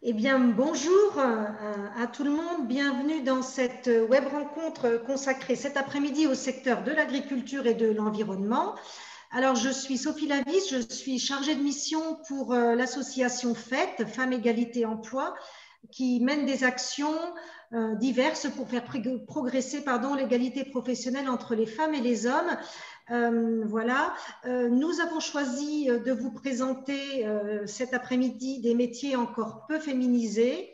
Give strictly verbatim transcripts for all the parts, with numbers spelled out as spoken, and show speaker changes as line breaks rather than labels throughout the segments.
Eh bien, bonjour à, à tout le monde. Bienvenue dans cette web rencontre consacrée cet après-midi au secteur de l'agriculture et de l'environnement. Alors, je suis Sophie Lavis, je suis chargée de mission pour l'association F E T, Femmes, Égalité, Emploi, qui mène des actions euh, diverses pour faire progresser pardon, l'égalité professionnelle entre les femmes et les hommes. Euh, voilà, euh, nous avons choisi de vous présenter euh, cet après-midi des métiers encore peu féminisés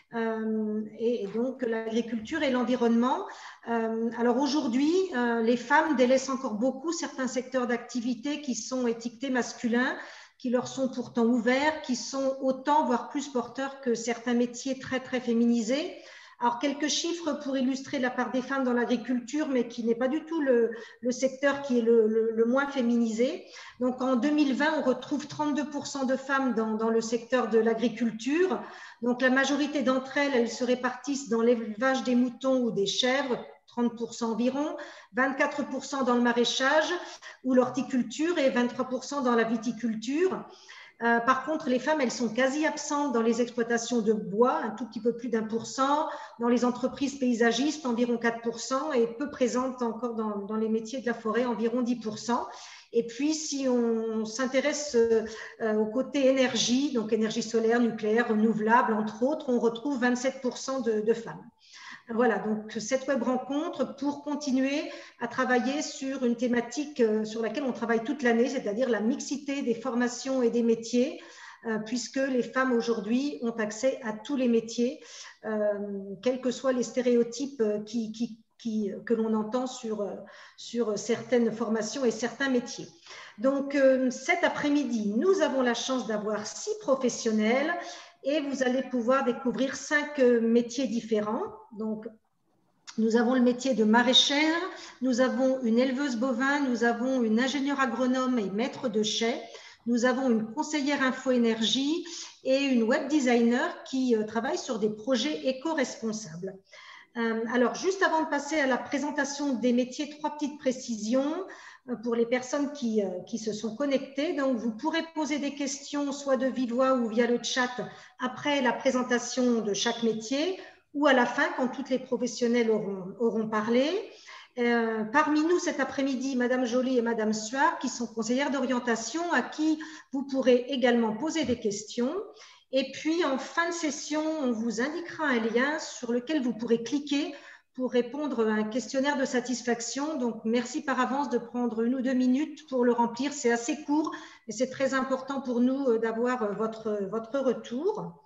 euh, et, et donc l'agriculture et l'environnement. Euh, alors aujourd'hui, euh, les femmes délaissent encore beaucoup certains secteurs d'activité qui sont étiquetés masculins, qui leur sont pourtant ouverts, qui sont autant, voire plus porteurs que certains métiers très, très féminisés. Alors, quelques chiffres pour illustrer la part des femmes dans l'agriculture, mais qui n'est pas du tout le, le secteur qui est le, le, le moins féminisé. Donc, en deux mille vingt, on retrouve trente-deux pour cent de femmes dans, dans le secteur de l'agriculture. Donc, la majorité d'entre elles, elles se répartissent dans l'élevage des moutons ou des chèvres, trente pour cent environ, vingt-quatre pour cent dans le maraîchage ou l'horticulture et vingt-trois pour cent dans la viticulture. Euh, par contre, les femmes, elles sont quasi absentes dans les exploitations de bois, un tout petit peu plus d'un pour cent, dans les entreprises paysagistes, environ quatre pour cent, et peu présentes encore dans, dans les métiers de la forêt, environ dix pour cent. Et puis, si on s'intéresse euh, au côté énergie, donc énergie solaire, nucléaire, renouvelable, entre autres, on retrouve vingt-sept pour cent de, de femmes. Voilà, donc cette web rencontre pour continuer à travailler sur une thématique sur laquelle on travaille toute l'année, c'est-à-dire la mixité des formations et des métiers, euh, puisque les femmes aujourd'hui ont accès à tous les métiers, euh, quels que soient les stéréotypes qui, qui, qui, que l'on entend sur, sur certaines formations et certains métiers. Donc euh, cet après-midi, nous avons la chance d'avoir six professionnels et vous allez pouvoir découvrir cinq métiers différents. Donc, nous avons le métier de maraîchère, nous avons une éleveuse bovin, nous avons une ingénieure agronome et maître de chai, nous avons une conseillère info-énergie et une web designer qui travaille sur des projets éco-responsables. Alors, juste avant de passer à la présentation des métiers, trois petites précisions pour les personnes qui, qui se sont connectées. Donc, vous pourrez poser des questions soit de vive voix ou via le chat après la présentation de chaque métier ou à la fin quand toutes les professionnelles auront, auront parlé. Euh, parmi nous cet après-midi, Madame Joly et Madame Suard, qui sont conseillères d'orientation, à qui vous pourrez également poser des questions. Et puis, en fin de session, on vous indiquera un lien sur lequel vous pourrez cliquer pour répondre à un questionnaire de satisfaction. Donc, merci par avance de prendre une ou deux minutes pour le remplir. C'est assez court et c'est très important pour nous d'avoir votre, votre retour.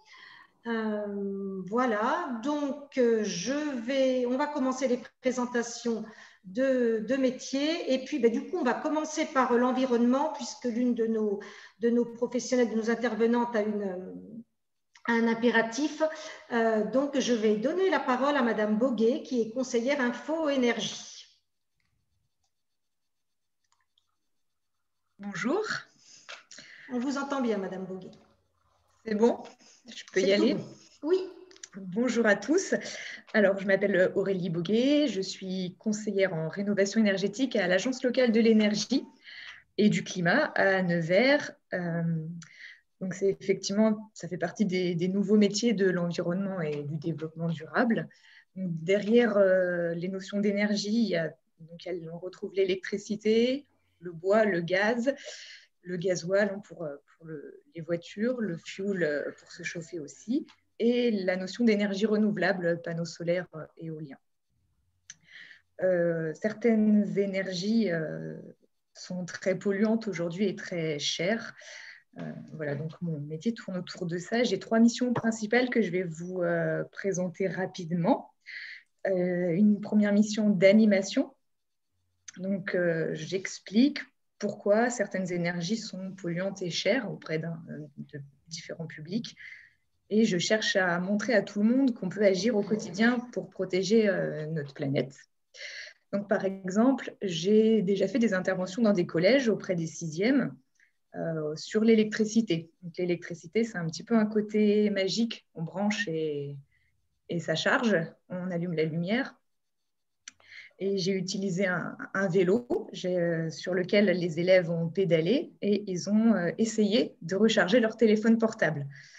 Euh, voilà, donc je vais, on va commencer les présentations de, de métiers et puis ben, du coup on va commencer par l'environnement puisque l'une de nos, de nos professionnels, de nos intervenantes a une, un impératif. Euh, donc je vais donner la parole à Madame Boguet qui est conseillère info-énergie.
Bonjour.
On vous entend bien Madame Boguet.
C'est bon, je peux y aller.
Bon. Oui.
Bonjour à tous. Alors, je m'appelle Aurélie Boguet, je suis conseillère en rénovation énergétique à l'Agence locale de l'énergie et du climat à Nevers. Euh, donc, c'est effectivement, ça fait partie des, des nouveaux métiers de l'environnement et du développement durable. Donc, derrière euh, les notions d'énergie, on retrouve l'électricité, le bois, le gaz, le gasoil pour, pour le, les voitures, le fuel pour se chauffer aussi, et la notion d'énergie renouvelable, panneaux solaires, éoliens. Euh, certaines énergies euh, sont très polluantes aujourd'hui et très chères. Euh, voilà, donc mon métier tourne autour de ça. J'ai trois missions principales que je vais vous euh, présenter rapidement. Euh, une première mission d'animation. Donc, euh, j'explique pourquoi certaines énergies sont polluantes et chères auprès de différents publics. Et je cherche à montrer à tout le monde qu'on peut agir au quotidien pour protéger euh, notre planète. Donc, par exemple, j'ai déjà fait des interventions dans des collèges auprès des sixièmes euh, sur l'électricité. Donc, l'électricité, c'est un petit peu un côté magique. On branche et, et ça charge, on allume la lumière. Et j'ai utilisé un, un vélo euh, sur lequel les élèves ont pédalé et ils ont euh, essayé de recharger leur téléphone portable.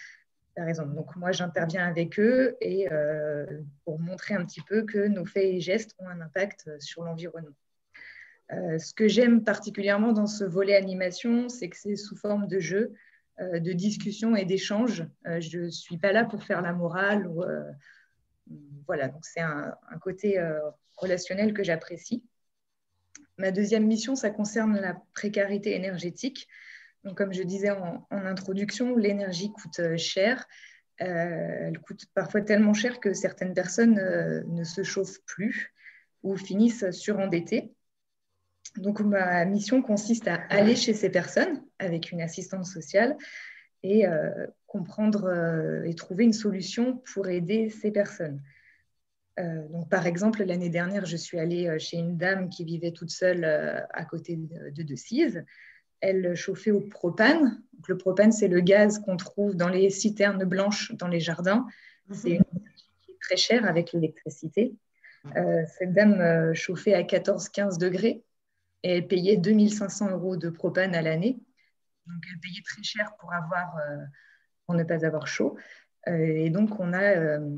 Tu as raison. Donc, moi, j'interviens avec eux et euh, pour montrer un petit peu que nos faits et gestes ont un impact sur l'environnement. Euh, ce que j'aime particulièrement dans ce volet animation, c'est que c'est sous forme de jeu, euh, de discussion et d'échange. Euh, je ne suis pas là pour faire la morale. Ou, euh, voilà, donc c'est un, un côté euh, relationnel que j'apprécie. Ma deuxième mission, ça concerne la précarité énergétique. Donc, comme je disais en, en introduction, l'énergie coûte cher. Euh, elle coûte parfois tellement cher que certaines personnes euh, ne se chauffent plus ou finissent surendettées. Donc, ma mission consiste à aller chez ces personnes avec une assistante sociale et euh, comprendre euh, et trouver une solution pour aider ces personnes. Euh, donc, par exemple, l'année dernière, je suis allée chez une dame qui vivait toute seule euh, à côté de, de Decize. Elle chauffait au propane. Donc, le propane, c'est le gaz qu'on trouve dans les citernes blanches dans les jardins. C'est une énergie qui est très chère avec l'électricité. Euh, cette dame euh, chauffait à quatorze à quinze degrés et elle payait deux mille cinq cents euros de propane à l'année. Donc, elle payait très cher pour, avoir, euh, pour ne pas avoir chaud. Euh, et donc, on a... Euh,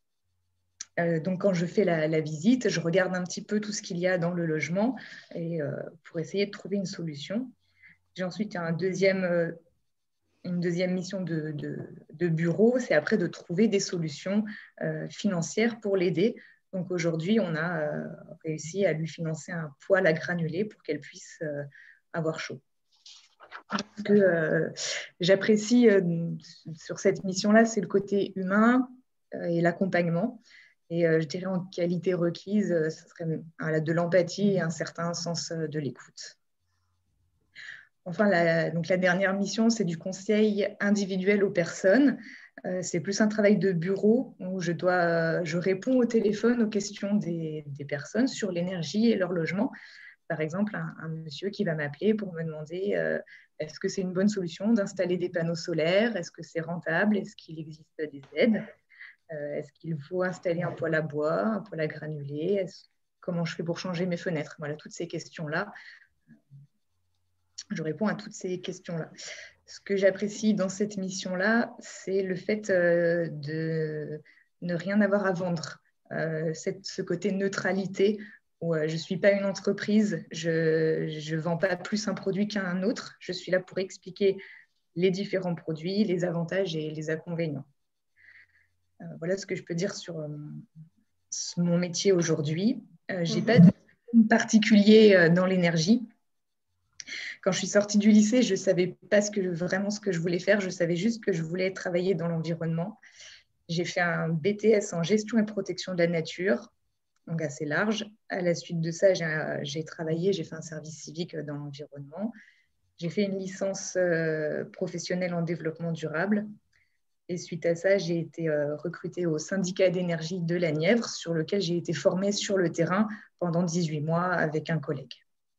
euh, donc, quand je fais la, la visite, je regarde un petit peu tout ce qu'il y a dans le logement et, euh, pour essayer de trouver une solution. J'ai ensuite un deuxième, euh, une deuxième mission de, de, de bureau, c'est après de trouver des solutions euh, financières pour l'aider. Donc aujourd'hui, on a euh, réussi à lui financer un poêle à granulés pour qu'elle puisse euh, avoir chaud. Ce que euh, j'apprécie euh, sur cette mission-là, c'est le côté humain euh, et l'accompagnement. Et euh, je dirais en qualité requise, euh, ce serait euh, de l'empathie et un certain sens euh, de l'écoute. Enfin, la, donc la dernière mission, c'est du conseil individuel aux personnes. Euh, c'est plus un travail de bureau où je, dois, je réponds au téléphone aux questions des, des personnes sur l'énergie et leur logement. Par exemple, un, un monsieur qui va m'appeler pour me demander euh, est-ce que c'est une bonne solution d'installer des panneaux solaires? Est-ce que c'est rentable? Est-ce qu'il existe des aides? euh, Est-ce qu'il faut installer un poêle à bois, un poêle à granulés? Comment je fais pour changer mes fenêtres? Voilà, toutes ces questions-là. Je réponds à toutes ces questions-là. Ce que j'apprécie dans cette mission-là, c'est le fait euh, de ne rien avoir à vendre. Euh, cette, ce côté neutralité où euh, je ne suis pas une entreprise, je ne vends pas plus un produit qu'un autre. Je suis là pour expliquer les différents produits, les avantages et les inconvénients. Euh, voilà ce que je peux dire sur euh, mon métier aujourd'hui. Euh, je n'ai mm-hmm. pas de particulier euh, dans l'énergie. Quand je suis sortie du lycée, je ne savais pas ce que, vraiment ce que je voulais faire. Je savais juste que je voulais travailler dans l'environnement. J'ai fait un B T S en gestion et protection de la nature, donc assez large. À la suite de ça, j'ai, j'ai travaillé, j'ai fait un service civique dans l'environnement. J'ai fait une licence euh, professionnelle en développement durable. Et suite à ça, j'ai été euh, recrutée au syndicat d'énergie de la Nièvre, sur lequel j'ai été formée sur le terrain pendant dix-huit mois avec un collègue.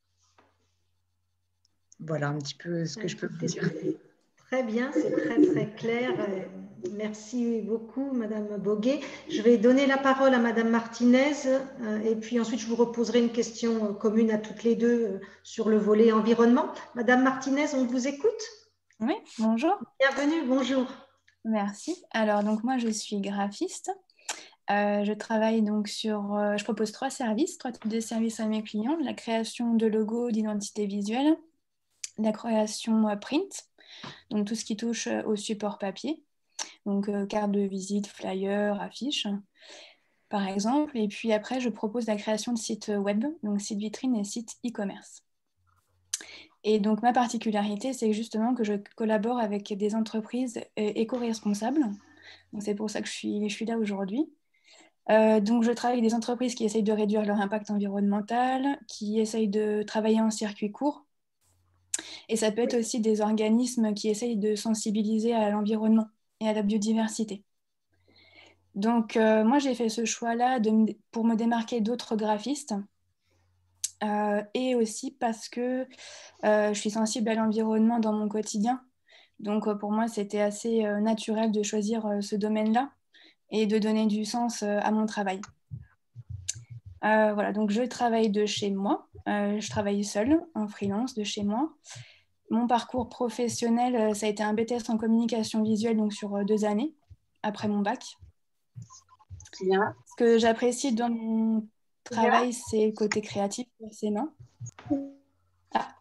Voilà un petit peu ce que je peux vous dire.
Très bien, c'est très très clair. Merci beaucoup, Madame Boguet. Je vais donner la parole à Madame Martinez et puis ensuite je vous reposerai une question commune à toutes les deux sur le volet environnement. Madame Martinez, on vous écoute?
Oui, bonjour.
Bienvenue, bonjour.
Merci. Alors, donc moi, je suis graphiste. Euh, je travaille donc sur... Euh, je propose trois services, trois types de services à mes clients. La création de logos, d'identité visuelle, la création print, donc tout ce qui touche au support papier, donc euh, carte de visite, flyer, affiches, par exemple. Et puis après, je propose la création de sites web, donc sites vitrines et sites e-commerce. Et donc ma particularité, c'est justement que je collabore avec des entreprises éco-responsables. Donc c'est pour ça que je suis, je suis là aujourd'hui. Euh, donc je travaille avec des entreprises qui essayent de réduire leur impact environnemental, qui essayent de travailler en circuit court. Et ça peut être aussi des organismes qui essayent de sensibiliser à l'environnement et à la biodiversité. Donc, euh, moi, j'ai fait ce choix-là de, pour me démarquer d'autres graphistes euh, et aussi parce que euh, je suis sensible à l'environnement dans mon quotidien. Donc, euh, pour moi, c'était assez euh, naturel de choisir euh, ce domaine-là et de donner du sens euh, à mon travail. Euh, voilà, donc je travaille de chez moi. Euh, je travaille seule, en freelance, de chez moi. mon parcours professionnel, ça a été un B T S en communication visuelle, donc sur deux années, après mon bac.
Bien.
Ce que j'apprécie dans mon travail, c'est le côté créatif, forcément. Ah.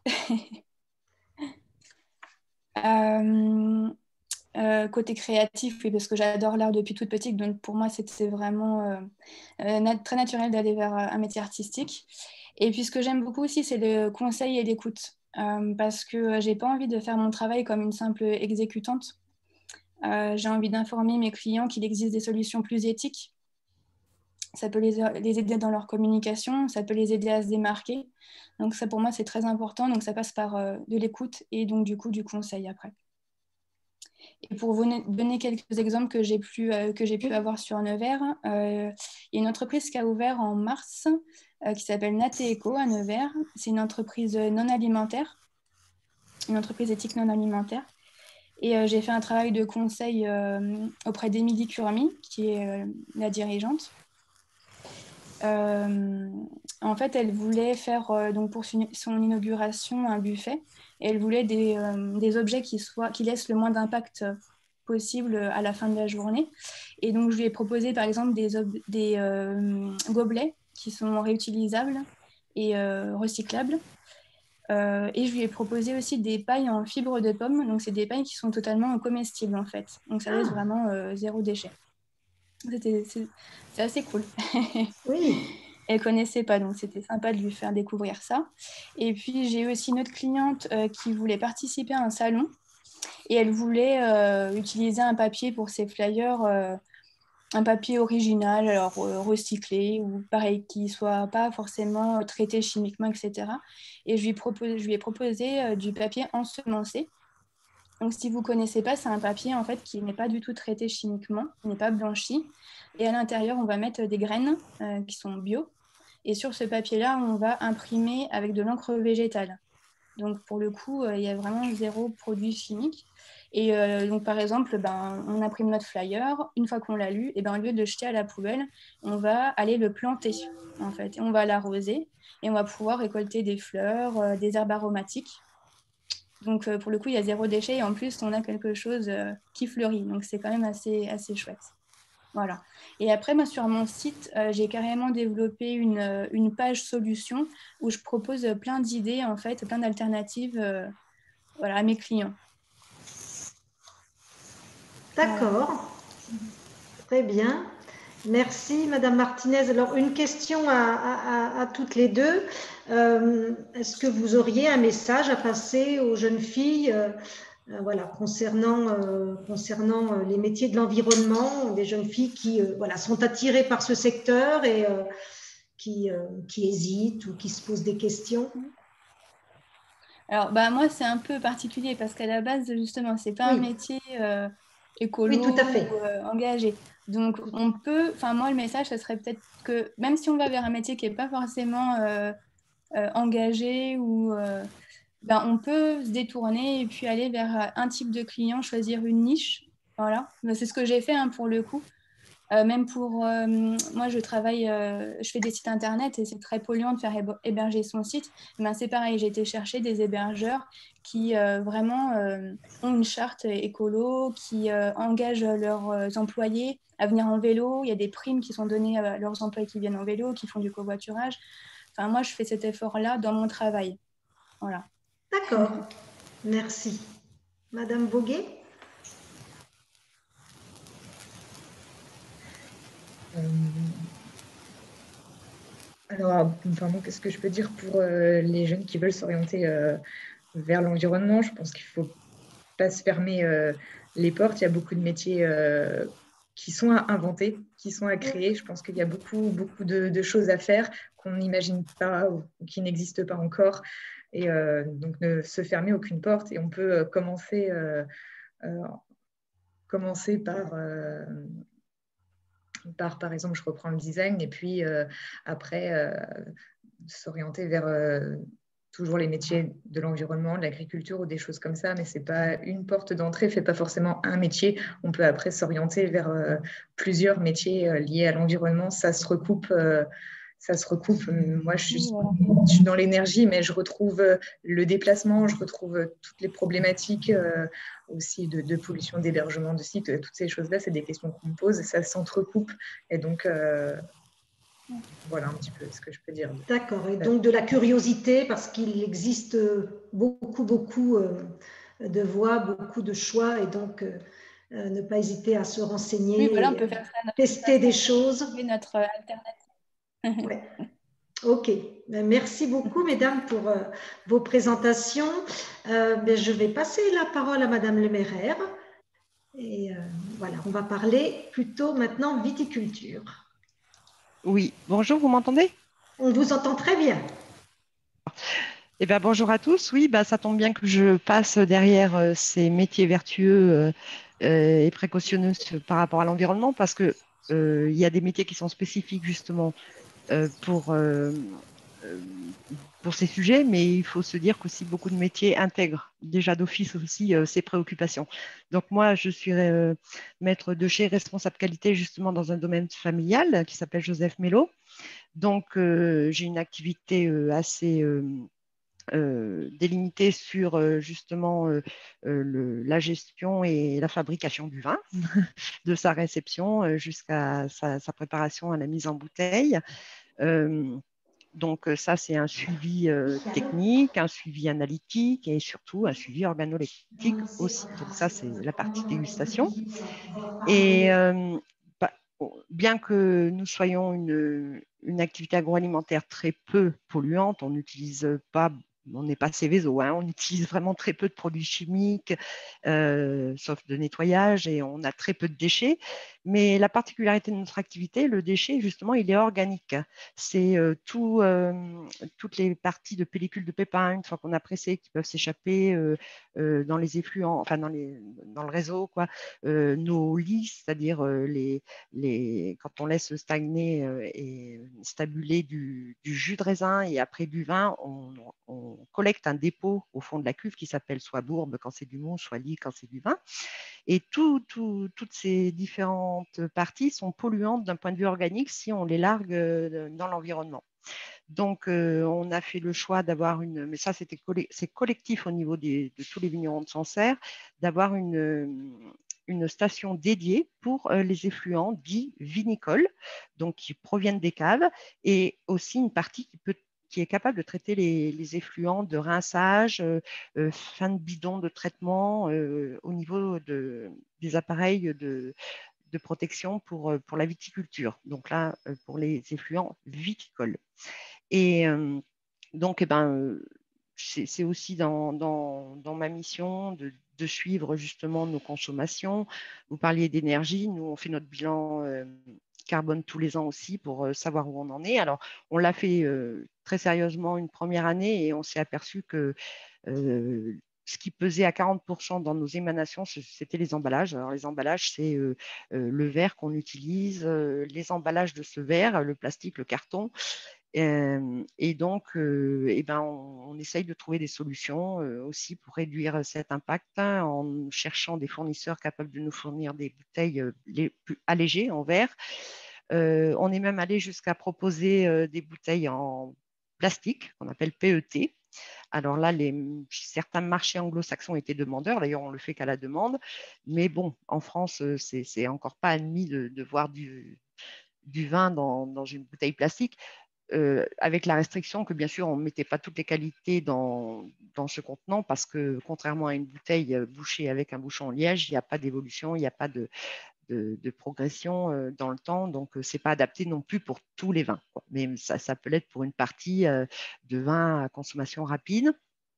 euh, euh, côté créatif, oui, parce que j'adore l'art depuis toute petite, donc pour moi, c'était vraiment euh, euh, nat- très naturel d'aller vers un métier artistique. Et puis, ce que j'aime beaucoup aussi, c'est le conseil et l'écoute, euh, parce que j'ai pas envie de faire mon travail comme une simple exécutante. Euh, j'ai envie d'informer mes clients qu'il existe des solutions plus éthiques. Ça peut les, les aider dans leur communication, ça peut les aider à se démarquer. Donc ça, pour moi, c'est très important. Donc ça passe par euh, de l'écoute et donc du coup du conseil après. Et pour vous donner quelques exemples que j'ai pu, euh, que j'ai pu avoir sur Nevers, euh, il y a une entreprise qui a ouvert en mars euh, qui s'appelle Nateco à Nevers. C'est une entreprise non alimentaire, une entreprise éthique non alimentaire. Et euh, j'ai fait un travail de conseil euh, auprès d'Émilie Curmi, qui est euh, la dirigeante. Euh, en fait, elle voulait faire euh, donc pour son inauguration un buffet et elle voulait des, euh, des objets qui, soient, qui laissent le moins d'impact possible à la fin de la journée. Et donc, je lui ai proposé par exemple des, des euh, gobelets qui sont réutilisables et euh, recyclables. Euh, et je lui ai proposé aussi des pailles en fibre de pomme. Donc, c'est des pailles qui sont totalement comestibles en fait. Donc, ça laisse ah. vraiment euh, zéro déchet. C'était, c'est, c'est assez cool.
Oui.
Elle ne connaissait pas, donc c'était sympa de lui faire découvrir ça. Et puis, j'ai eu aussi une autre cliente euh, qui voulait participer à un salon et elle voulait euh, utiliser un papier pour ses flyers, euh, un papier original, alors euh, recyclé ou pareil, qui ne soit pas forcément traité chimiquement, et cetera. Et je lui, propose, je lui ai proposé euh, du papier ensemencé. Donc, si vous ne connaissez pas, c'est un papier en fait, qui n'est pas du tout traité chimiquement, qui n'est pas blanchi. Et à l'intérieur, on va mettre des graines euh, qui sont bio. Et sur ce papier-là, on va imprimer avec de l'encre végétale. Donc, pour le coup, euh, il y a vraiment zéro produit chimique. Et euh, donc, par exemple, ben, on imprime notre flyer. Une fois qu'on l'a lu, et ben, au lieu de le jeter à la poubelle, on va aller le planter, en fait. Et on va l'arroser et on va pouvoir récolter des fleurs, euh, des herbes aromatiques. Donc, euh, pour le coup, il y a zéro déchet. Et en plus, on a quelque chose euh, qui fleurit. Donc, c'est quand même assez, assez chouette. Voilà. Et après, moi, sur mon site, euh, j'ai carrément développé une, une page solution où je propose plein d'idées, en fait, plein d'alternatives euh, voilà, à mes clients.
D'accord. Voilà. Très bien. Merci, Madame Martinez. Alors, une question à, à, à toutes les deux. Euh, est-ce que vous auriez un message à passer aux jeunes filles euh, euh, voilà, concernant, euh, concernant euh, les métiers de l'environnement, des jeunes filles qui euh, voilà, sont attirées par ce secteur et euh, qui, euh, qui hésitent ou qui se posent des questions?
Alors, bah, moi, c'est un peu particulier parce qu'à la base, justement, ce n'est pas oui. un métier euh, écolo
oui, tout à fait.
ou euh, engagé. Donc, on peut, enfin, moi, le message, ce serait peut-être que même si on va vers un métier qui n'est pas forcément euh, euh, engagé ou... Euh, ben, on peut se détourner et puis aller vers un type de client, choisir une niche. Voilà. Ben, c'est ce que j'ai fait hein, pour le coup. Euh, même pour euh, moi, je travaille, euh, je fais des sites internet et c'est très polluant de faire héberger son site. Ben, c'est pareil, j'ai été chercher des hébergeurs qui euh, vraiment euh, ont une charte écolo, qui euh, engagent leurs euh, employés à venir en vélo. Il y a des primes qui sont données à leurs employés qui viennent en vélo, qui font du covoiturage. Enfin, moi, je fais cet effort-là dans mon travail. Voilà.
D'accord, merci. Madame Boguet?
euh, Alors, enfin, moi, qu'est-ce que je peux dire pour euh, les jeunes qui veulent s'orienter euh, vers l'environnement? Je pense qu'il ne faut pas se fermer euh, les portes. Il y a beaucoup de métiers euh, qui sont à inventer, qui sont à créer. Je pense qu'il y a beaucoup, beaucoup de, de choses à faire qu'on n'imagine pas ou qui n'existent pas encore. Et euh, donc, ne se fermer aucune porte. Et on peut commencer, euh, euh, commencer par, euh, par, par exemple, je reprends le design et puis euh, après, euh, s'orienter vers euh, toujours les métiers de l'environnement, de l'agriculture ou des choses comme ça. Mais ce n'est pas une porte d'entrée, fait pas forcément un métier. On peut après s'orienter vers euh, plusieurs métiers euh, liés à l'environnement. Ça se recoupe. Euh, ça se recoupe. Moi, je suis,
Voilà.
je suis dans l'énergie, mais je retrouve le déplacement, je retrouve toutes les problématiques euh, aussi de, de pollution, d'hébergement de sites, toutes ces choses-là, c'est des questions qu'on me pose, et ça s'entrecoupe. Et donc, euh, voilà un petit peu ce que je peux dire.
D'accord, et donc de la curiosité, parce qu'il existe beaucoup, beaucoup de voies, beaucoup de choix, et donc euh, ne pas hésiter à se renseigner,
Oui, voilà, on peut faire ça à notre
tester
façon,
des choses.
trouver notre alternative.
Ouais. Ok, merci beaucoup mesdames pour euh, vos présentations. Euh, ben, je vais passer la parole à madame Leméraire. Et euh, voilà, on va parler plutôt maintenant viticulture.
Oui, bonjour, vous m'entendez?
On vous entend très bien.
Eh bien, bonjour à tous. Oui, bah, ça tombe bien que je passe derrière euh, ces métiers vertueux euh, euh, et précautionneux par rapport à l'environnement parce que euh, il y a des métiers qui sont spécifiques justement euh, pour, euh, euh, pour ces sujets, mais il faut se dire qu'aussi beaucoup de métiers intègrent déjà d'office aussi euh, ces préoccupations. Donc moi, je suis euh, maître de chez responsable qualité justement dans un domaine familial qui s'appelle Joseph Mello. Donc euh, j'ai une activité euh, assez euh, euh, délimitée sur euh, justement euh, euh, le, la gestion et la fabrication du vin, de sa réception euh, jusqu'à sa, sa préparation à la mise en bouteille. Euh, donc ça, c'est un suivi euh, technique, un suivi analytique et surtout un suivi organoleptique aussi. Donc ça, c'est la partie dégustation. Et euh, bah, bien que nous soyons une, une activité agroalimentaire très peu polluante, on n'utilise pas, on n'est pas Céveso, hein, on utilise vraiment très peu de produits chimiques, euh, sauf de nettoyage, et on a très peu de déchets. Mais la particularité de notre activité, le déchet, justement, il est organique. C'est euh, tout, euh, toutes les parties de pellicules de pépins, une fois qu'on a pressé, qui peuvent s'échapper euh, euh, dans les effluents, enfin dans, les, dans le réseau, quoi. Euh, nos lits, c'est-à-dire euh, les, les, quand on laisse stagner euh, et stabuler du, du jus de raisin et après du vin, on, on collecte un dépôt au fond de la cuve qui s'appelle soit bourbe quand c'est du mou, soit lit quand c'est du vin. Et tout, tout, toutes ces différentes parties sont polluantes d'un point de vue organique si on les largue dans l'environnement. Donc, euh, on a fait le choix d'avoir une, mais ça, c'était c'est collectif au niveau des, de tous les vignerons de Sancerre, d'avoir une, une station dédiée pour euh, les effluents dits vinicoles, donc qui proviennent des caves, et aussi une partie qui peut qui est capable de traiter les, les effluents de rinçage, euh, euh, fin de bidon de traitement euh, au niveau de, des appareils de, de protection pour, pour la viticulture. Donc là, pour les effluents viticoles. Et euh, donc, eh ben, c'est aussi dans, dans, dans, ma mission de, de suivre justement nos consommations. Vous parliez d'énergie, nous on fait notre bilan euh, carbone tous les ans aussi pour euh, savoir où on en est. Alors, on l'a fait euh, très sérieusement une première année et on s'est aperçu que euh, ce qui pesait à quarante pour cent dans nos émanations, c'était les emballages. Alors, les emballages, c'est euh, euh, le verre qu'on utilise, euh, les emballages de ce verre, le plastique, le carton. Euh, et donc, euh, eh ben, on, on essaye de trouver des solutions euh, aussi pour réduire cet impact hein, en cherchant des fournisseurs capables de nous fournir des bouteilles euh, les plus allégées en verre. Euh, on est même allé jusqu'à proposer euh, des bouteilles en plastique, qu'on appelle P E T. Alors là, les, certains marchés anglo-saxons étaient demandeurs. D'ailleurs, on ne le fait qu'à la demande. Mais bon, en France, c'est encore pas admis de, de voir du, du vin dans, dans une bouteille plastique. Euh, avec la restriction que bien sûr on ne mettait pas toutes les qualités dans, dans ce contenant parce que contrairement à une bouteille bouchée avec un bouchon en liège, il n'y a pas d'évolution, il n'y a pas de, de, de progression euh, dans le temps, donc ce n'est pas adapté non plus pour tous les vins, quoi. Mais ça, ça peut l'être pour une partie euh, de vin à consommation rapide.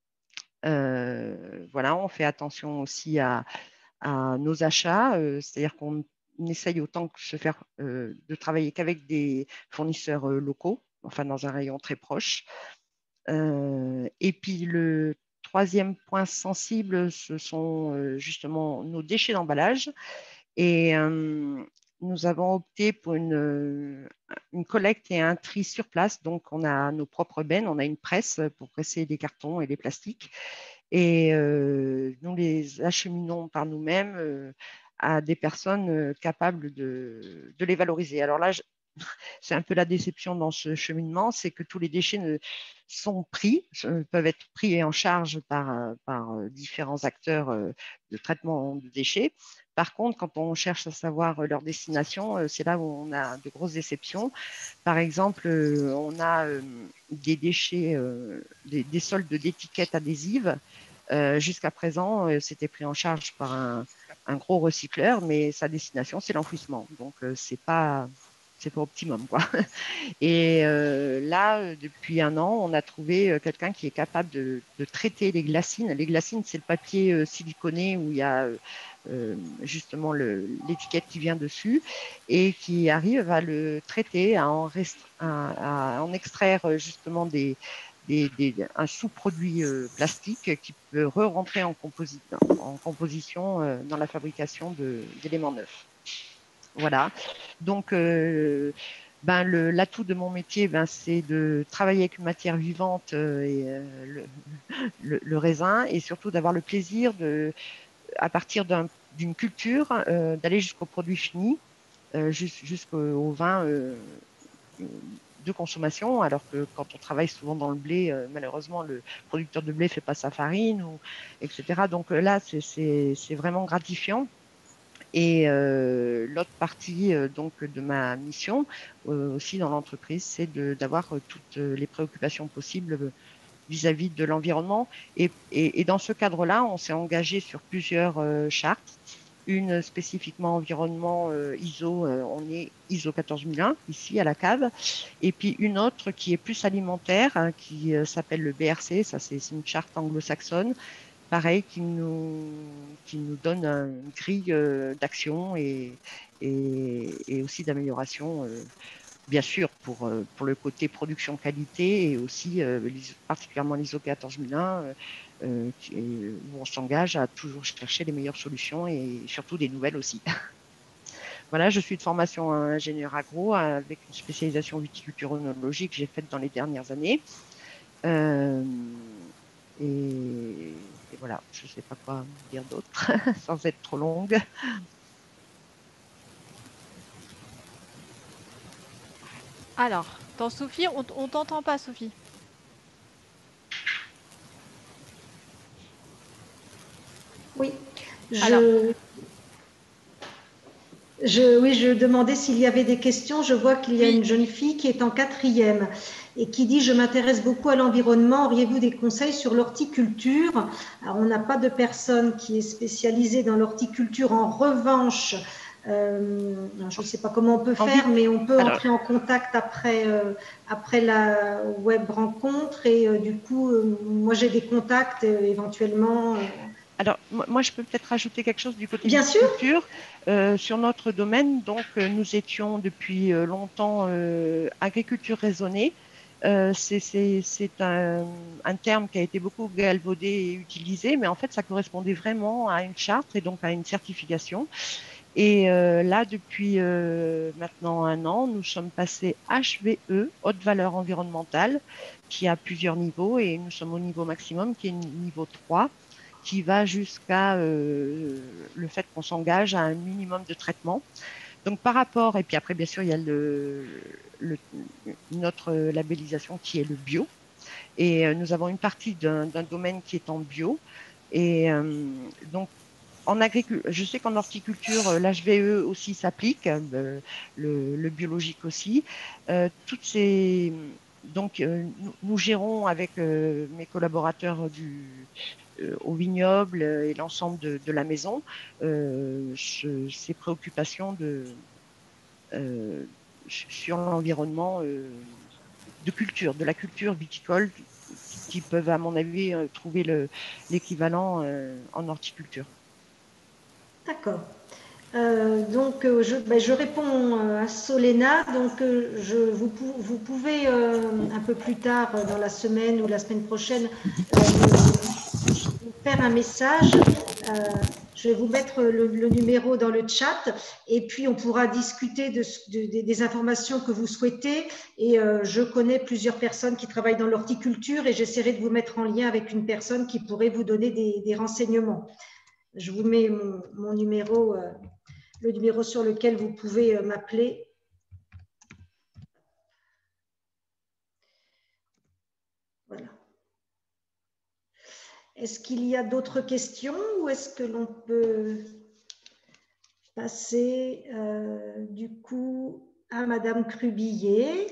Euh, voilà, on fait attention aussi à, à nos achats, euh, c'est-à-dire qu'on essaye autant que se faire euh, de travailler qu'avec des fournisseurs euh, locaux, enfin dans un rayon très proche. Euh, et puis le troisième point sensible, ce sont euh, justement nos déchets d'emballage. Et euh, nous avons opté pour une, une collecte et un tri sur place. Donc on a nos propres bennes, on a une presse pour presser les cartons et les plastiques. Et euh, nous les acheminons par nous-mêmes euh, à des personnes euh, capables de, de les valoriser. Alors là, je, c'est un peu la déception dans ce cheminement, c'est que tous les déchets ne, sont pris, peuvent être pris en charge par, par différents acteurs de traitement de déchets. Par contre, quand on cherche à savoir leur destination, c'est là où on a de grosses déceptions. Par exemple, on a des déchets, des, des soldes d'étiquettes adhésives. Euh, Jusqu'à présent, c'était pris en charge par un, un gros recycleur, mais sa destination, c'est l'enfouissement. Donc, c'est pas, c'est pas optimum, quoi. Et euh, là, depuis un an, on a trouvé quelqu'un qui est capable de, de traiter les glacines. Les glacines, c'est le papier euh, siliconé où il y a euh, justement l'étiquette qui vient dessus et qui arrive à le traiter, à en, à, à en extraire justement des, des, des, un sous-produit euh, plastique qui peut re-rentrer en, composi en composition euh, dans la fabrication d'éléments neufs. Voilà. Donc, euh, ben, l'atout de mon métier, ben, c'est de travailler avec une matière vivante euh, et euh, le, le, le raisin, et surtout d'avoir le plaisir, de, à partir d'une un, culture, euh, d'aller jusqu'au produit fini, euh, jusqu'au vin euh, de consommation, alors que quand on travaille souvent dans le blé, euh, malheureusement, le producteur de blé ne fait pas sa farine, ou, et cetera. Donc là, c'est vraiment gratifiant. Et euh, l'autre partie euh, donc de ma mission euh, aussi dans l'entreprise, c'est d'avoir euh, toutes les préoccupations possibles vis-à-vis -vis de l'environnement. Et, et, et dans ce cadre-là, on s'est engagé sur plusieurs euh, chartes. Une spécifiquement environnement euh, I S O, euh, on est I S O quatorze mille un ici à la cave, et puis une autre qui est plus alimentaire, hein, qui euh, s'appelle le B R C, ça c'est une charte anglo-saxonne, pareil, qui nous, qui nous donne une grille euh, d'action et, et, et aussi d'amélioration, euh, bien sûr, pour, euh, pour le côté production qualité, et aussi euh, particulièrement l'I S O quatorze mille un, euh, euh, qui, où on s'engage à toujours chercher les meilleures solutions et surtout des nouvelles aussi. Voilà, je suis de formation ingénieur agro avec une spécialisation viticulture œnologie que j'ai faite dans les dernières années. Euh, et, et voilà, je ne sais pas quoi dire d'autre sans être trop longue.
Alors, dans Sophie, on, on t'entend pas, Sophie.
Oui, je...
Alors.
Je, oui, je demandais s'il y avait des questions. Je vois qu'il y a
Oui.
une jeune fille qui est en quatrième et qui dit « Je m'intéresse beaucoup à l'environnement. Auriez-vous des conseils sur l'horticulture ?» Alors, on n'a pas de personne qui est spécialisée dans l'horticulture. En revanche, euh, je ne sais pas comment on peut faire, mais on peut
Alors,
entrer en contact après, euh, après la web rencontre. Et euh, du coup, euh, moi, j'ai des contacts euh, éventuellement. Euh,
Alors, moi, je peux peut-être rajouter quelque chose du côté
Bien
viticulture. Euh, sur notre domaine, donc, euh, nous étions depuis euh, longtemps euh, agriculture raisonnée. Euh, c'est un, un terme qui a été beaucoup galvaudé et utilisé, mais en fait, ça correspondait vraiment à une charte et donc à une certification. Et euh, là, depuis euh, maintenant un an, nous sommes passés H V E, haute valeur environnementale, qui a plusieurs niveaux, et nous sommes au niveau maximum, qui est niveau trois, qui va jusqu'à euh, le fait qu'on s'engage à un minimum de traitement. Donc par rapport, et puis après bien sûr il y a le, le, notre labellisation qui est le bio, et euh, nous avons une partie d'un domaine qui est en bio, et euh, donc en agriculture, je sais qu'en horticulture, l'H V E aussi s'applique, euh, le, le biologique aussi. Euh, toutes ces, donc, euh, nous, nous gérons avec euh, mes collaborateurs du, euh, au vignoble et l'ensemble de, de la maison euh, ce, ces préoccupations de, euh, sur l'environnement euh, de culture, de la culture viticole, qui peuvent, à mon avis, euh, trouver l'équivalent euh, en horticulture.
D'accord. Euh, donc, euh, je, ben, je réponds euh, à Solena. Donc, euh, je, vous, vous pouvez euh, un peu plus tard euh, dans la semaine ou la semaine prochaine euh, vous faire un message. Euh, je vais vous mettre le, le numéro dans le chat et puis on pourra discuter de, de, des informations que vous souhaitez. Et euh, je connais plusieurs personnes qui travaillent dans l'horticulture et j'essaierai de vous mettre en lien avec une personne qui pourrait vous donner des, des renseignements. Je vous mets mon, mon numéro, euh, le numéro sur lequel vous pouvez euh, m'appeler. est-ce qu'il y a d'autres questions ou est-ce que l'on peut passer euh, du coup à Madame Crubillet,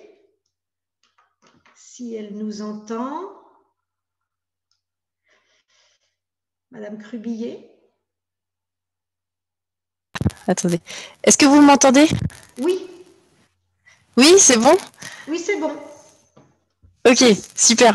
si elle nous entend. Madame Crubillet.
Attendez. Est-ce que vous m'entendez?
Oui.
Oui, c'est bon?
Oui, c'est bon.
Ok, super.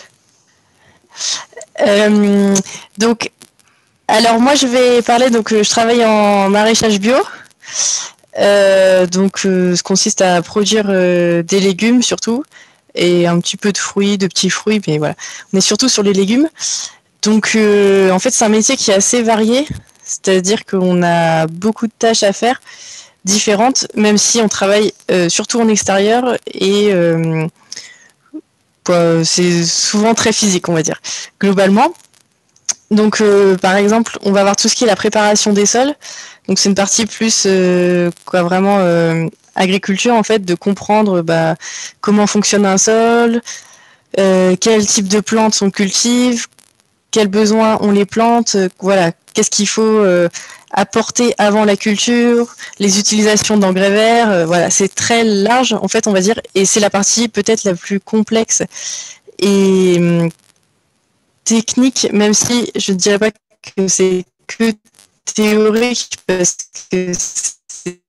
Euh, donc, alors moi, je vais parler, donc je travaille en maraîchage bio. Euh, donc, euh, ce consiste à produire euh, des légumes surtout, et un petit peu de fruits, de petits fruits, mais voilà. On est surtout sur les légumes. Donc, euh, en fait, c'est un métier qui est assez varié, c'est-à-dire qu'on a beaucoup de tâches à faire, différentes, même si on travaille euh, surtout en extérieur et euh, c'est souvent très physique, on va dire, globalement. Donc, euh, par exemple, on va avoir tout ce qui est la préparation des sols. Donc, c'est une partie plus, euh, quoi, vraiment euh, agriculture, en fait, de comprendre bah, comment fonctionne un sol, euh, quel type de plantes on cultive, quels besoins ont les plantes, euh, voilà, qu'est-ce qu'il faut euh, apporter avant la culture, les utilisations d'engrais verts, euh, voilà, c'est très large, en fait, on va dire, et c'est la partie peut-être la plus complexe et hum, technique, même si je ne dirais pas que c'est que théorique, parce que c'est...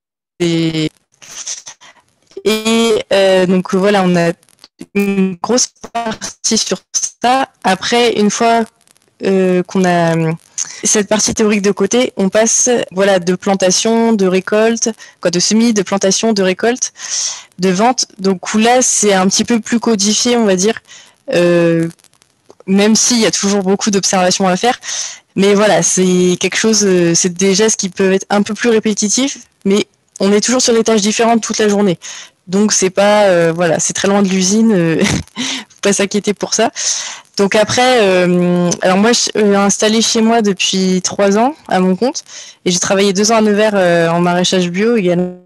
Et euh, donc voilà, on a une grosse partie sur ça. Après, une fois euh, qu'on a cette partie théorique de côté, on passe voilà de plantation, de récolte, quoi, de semis, de plantation, de récolte, de vente. Donc là, c'est un petit peu plus codifié, on va dire. Euh, même s'il y a toujours beaucoup d'observations à faire. Mais voilà, c'est quelque chose, c'est des gestes qui peuvent être un peu plus répétitifs, mais on est toujours sur des tâches différentes toute la journée. Donc c'est pas, euh, voilà, c'est très loin de l'usine, euh, faut pas s'inquiéter pour ça. Donc après, euh, alors moi je suis installée chez moi depuis trois ans à mon compte, et j'ai travaillé deux ans à Nevers euh, en maraîchage bio également,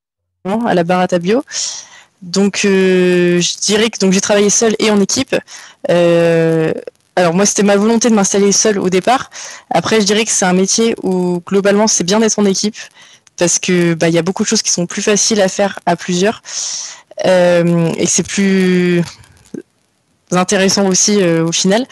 à la Barata Bio. Donc, euh, je dirais que donc j'ai travaillé seule et en équipe. Euh, alors moi, c'était ma volonté de m'installer seule au départ. Après, je dirais que c'est un métier où globalement, c'est bien d'être en équipe parce que bah, y a beaucoup de choses qui sont plus faciles à faire à plusieurs euh, et que c'est plus intéressant aussi euh, au final.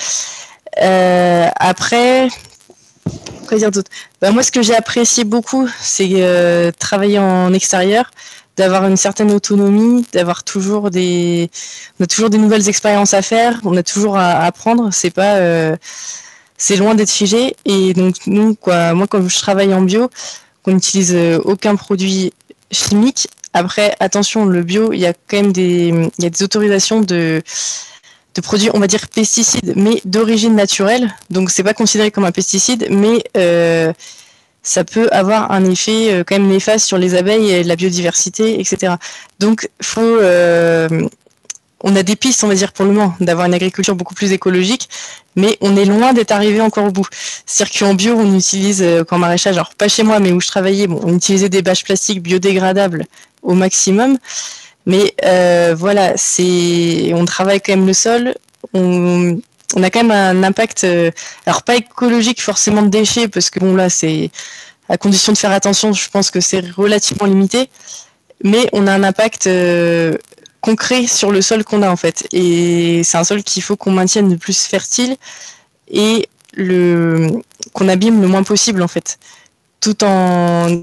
Euh, après, quoi dire d'autre? Bah, moi, ce que j'ai apprécié beaucoup, c'est euh, travailler en extérieur, d'avoir une certaine autonomie, d'avoir toujours des, on a toujours des nouvelles expériences à faire, on a toujours à apprendre. C'est pas, euh, c'est loin d'être figé. Et donc nous, quoi, moi, quand je travaille en bio, on n'utilise aucun produit chimique. Après, attention, le bio, il y a quand même des, il y a des autorisations de de produits, on va dire pesticides, mais d'origine naturelle. Donc, c'est pas considéré comme un pesticide, mais euh, ça peut avoir un effet euh, quand même néfaste sur les abeilles et la biodiversité, et cetera. Donc, faut, euh, on a des pistes, on va dire, pour le moment, d'avoir une agriculture beaucoup plus écologique, mais on est loin d'être arrivé encore au bout. C'est-à-dire qu'en bio, on utilise, euh, qu'en maraîchage, alors pas chez moi, mais où je travaillais, bon, on utilisait des bâches plastiques biodégradables au maximum. Mais euh, voilà, c'est, on travaille quand même le sol. On, on a quand même un impact, euh, alors pas écologique forcément de déchets, parce que bon là, c'est à condition de faire attention. Je pense que c'est relativement limité, mais on a un impact euh, concret sur le sol qu'on a en fait. Et c'est un sol qu'il faut qu'on maintienne le plus fertile et le qu'on abîme le moins possible en fait, tout en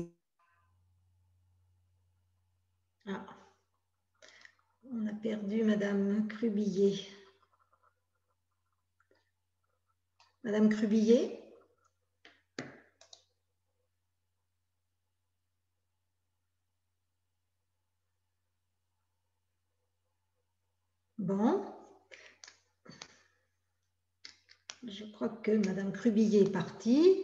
On a perdu Madame Crubillet. Madame Crubillet. Bon. Je crois que Madame Crubillet est partie.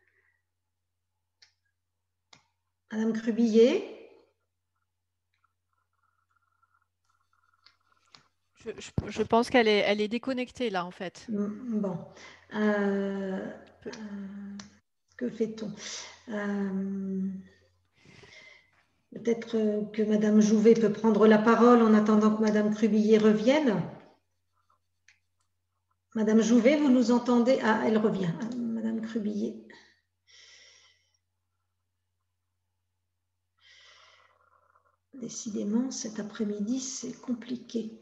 Madame Crubillet.
Je, je, je pense qu'elle est, elle est déconnectée là en fait.
Bon. Euh, euh, que fait-on? euh, Peut-être que Madame Jouvet peut prendre la parole en attendant que Madame Crubillet revienne. Madame Jouvet, vous nous entendez? Ah, elle revient. Madame Crubillet. Décidément, cet après-midi, c'est compliqué.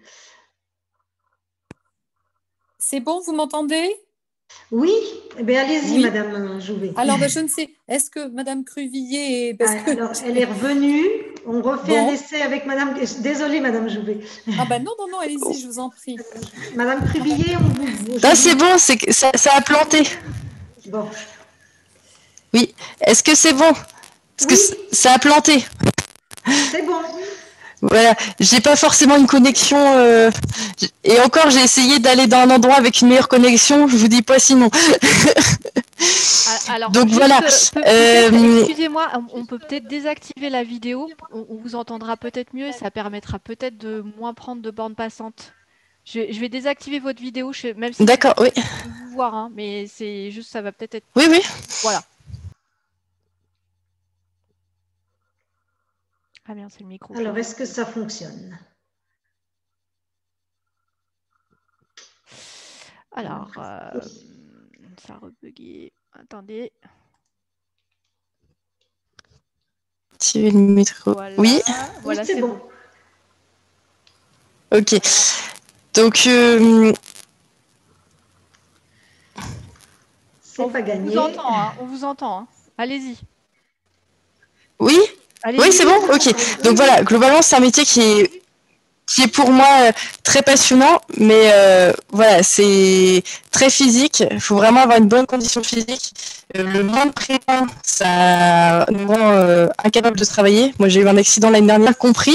C'est bon, vous m'entendez?
Oui, eh bien, allez-y,
oui.
Madame Jouvet.
Alors, ben, je ne sais, est-ce que Madame Cruvillier... Parce
ah,
que...
alors, elle est revenue, on refait
bon.
un essai avec Madame... Désolée, Madame Jouvet.
Ah ben non, non, non, allez-y, je vous en prie.
Madame Cruvillier, on vous...
Ah, c'est bon, c'est que ça, ça a planté.
Bon.
Oui, est-ce que c'est bon? Parce
oui.
que ça a planté.
C'est bon.
Voilà, j'ai pas forcément une connexion euh, et encore j'ai essayé d'aller dans un endroit avec une meilleure connexion, je vous dis pas sinon.
Alors,
donc
juste,
voilà.
Peut,
euh...
Excusez-moi, on peut peut-être désactiver la vidéo, on, on vous entendra peut-être mieux et ça permettra peut-être de moins prendre de bande passante. Je, je vais désactiver votre vidéo, je, même si
d'accord, oui.
je peux vous voir, hein, mais c'est juste ça va peut-être être.
Oui, oui.
Voilà. Ah bien, c'est le micro.
Alors, est-ce que ça fonctionne?
Alors, euh, ça a rebugué. Attendez.
Activer le micro.
Voilà.
Oui.
Voilà,
oui, c'est bon.
bon. Ok. Donc. Euh...
C'est pas gagné.
On vous entend, hein, on vous entend. Hein. Allez-y.
Oui. Oui, c'est bon. Ok. Donc voilà, globalement, c'est un métier qui est qui est pour moi euh, très passionnant, mais euh, voilà, c'est très physique. Il faut vraiment avoir une bonne condition physique. Euh, le manque de prépa, ça nous rend euh, incapable de travailler. Moi, j'ai eu un accident l'année dernière, compris.